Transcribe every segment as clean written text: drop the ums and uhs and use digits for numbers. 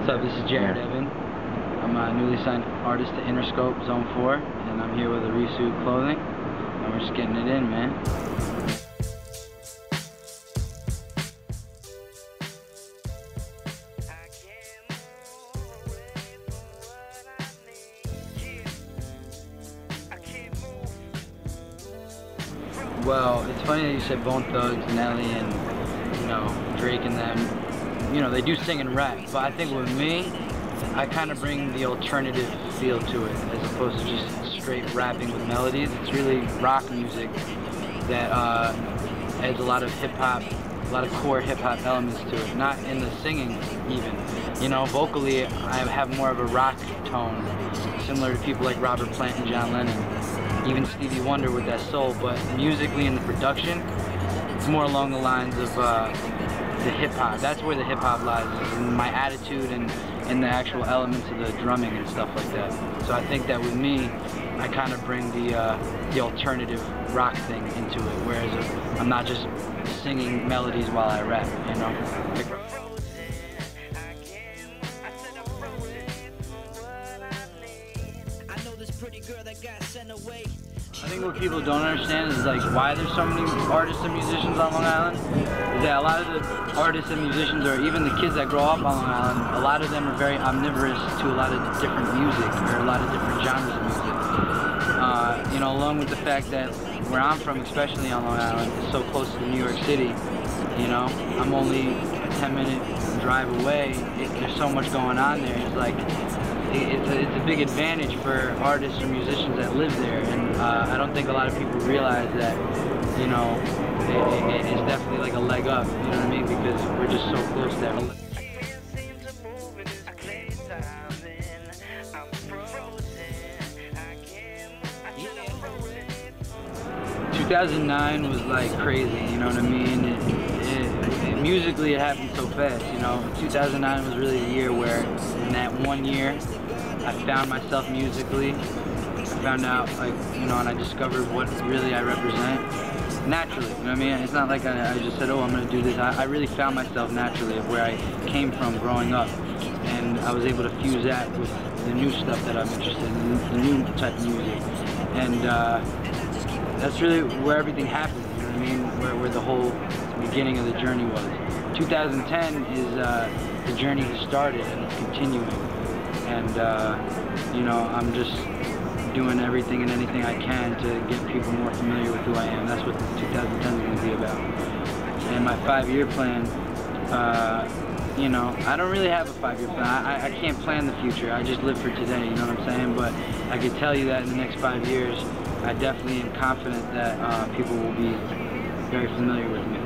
What's up, this is Jared Evan. I'm a newly signed artist to Interscope Zone 4, and I'm here with Orisue Clothing, and we're just getting it in, man. Well, it's funny that you said Bone Thugs, Nelly, and, you know, Drake and them. You know, they do sing and rap, but I think with me, I kind of bring the alternative feel to it, as opposed to just straight rapping with melodies. It's really rock music that adds a lot of hip-hop, a lot of core hip-hop elements to it, not in the singing even. You know, vocally, I have more of a rock tone, similar to people like Robert Plant and John Lennon, even Stevie Wonder with that soul, but musically in the production, it's more along the lines of the hip-hop. That's where the hip-hop lies, in my attitude and in the actual elements of the drumming and stuff like that. So I think that with me, I kind of bring the alternative rock thing into it, whereas I'm not just singing melodies while I rap, you know? I think what people don't understand is like why there's so many artists and musicians on Long Island. Is that a lot of the artists and musicians, or even the kids that grow up on Long Island, a lot of them are very omnivorous to a lot of different music, or a lot of different genres of music. You know, along with the fact that where I'm from, especially on Long Island, is so close to New York City. You know, I'm only a 10-minute drive away. There's so much going on there. It's like it's a big advantage for artists or musicians that live there, and I don't think a lot of people realize that, you know, it's definitely like a leg up, you know what I mean, because we're just so close there. 2009 was like crazy, you know what I mean? Musically, it happened so fast, you know. 2009 was really the year where, in that 1 year, I found myself musically. I found out, like, you know, and I discovered what really I represent naturally, you know what I mean? It's not like I just said, oh, I'm going to do this. I really found myself naturally of where I came from growing up. And I was able to fuse that with the new stuff that I'm interested in, the new type of music. And that's really where everything happened, you know what I mean? Where the whole beginning of the journey was. 2010 is the journey has started and it's continuing. And you know, I'm just doing everything and anything I can to get people more familiar with who I am. That's what 2010 is going to be about. And my 5-year plan, you know, I don't really have a 5-year plan. I can't plan the future. I just live for today, you know what I'm saying? But I can tell you that in the next 5 years, I definitely am confident that people will be very familiar with me.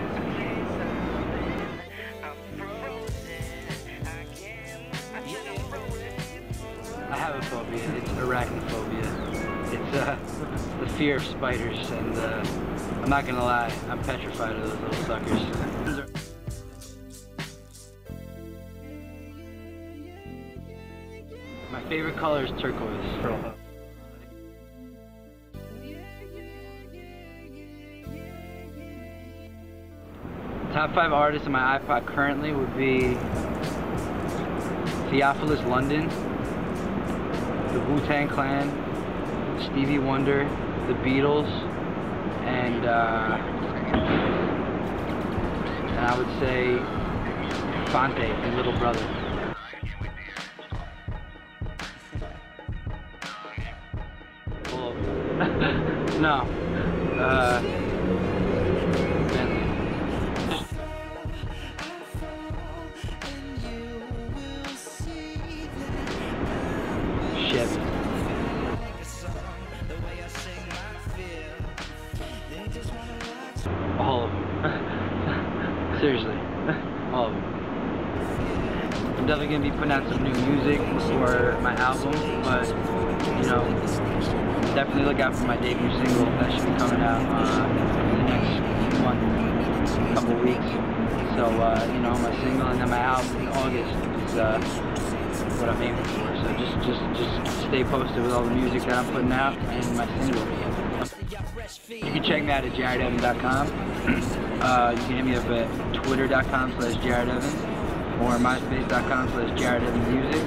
I have a phobia. It's arachnophobia. It's the fear of spiders, and I'm not gonna lie, I'm petrified of those little suckers. My favorite color is turquoise. Top 5 artists in my iPod currently would be Theophilus London, the Wu-Tang Clan, Stevie Wonder, the Beatles, and I would say Fonte from Little Brother. No. Chevy. All of them. Seriously. All of them. I'm definitely going to be putting out some new music for my album, but, you know, definitely look out for my debut single. That should be coming out in the next month, couple weeks. So, you know, my single and then my album in August is what I'm aiming for. So just stay posted with all the music that I'm putting out and my single. You can check me out at jaredevan.com. You can hit me up at twitter.com/jaredevan. or myspace.com/JaredEvanMusic.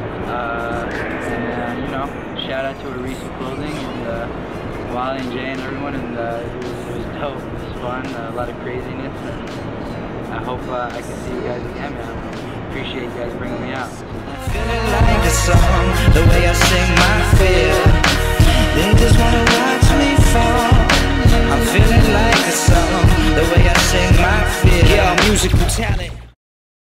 You know, shout out to Orisue Clothing and Wally and Jay and everyone, and it was dope. It was fun, a lot of craziness, and I hope I can see you guys again, man. Appreciate you guys bringing me out. Feeling like a song, the way I sing my fear.